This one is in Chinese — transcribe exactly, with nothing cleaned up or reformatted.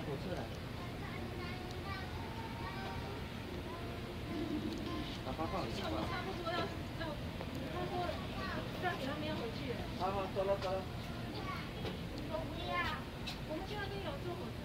火车来。把发放给他。差不多要要，他说三点他们要回去。好好，走了走了。我不要，我们现在都有坐火车。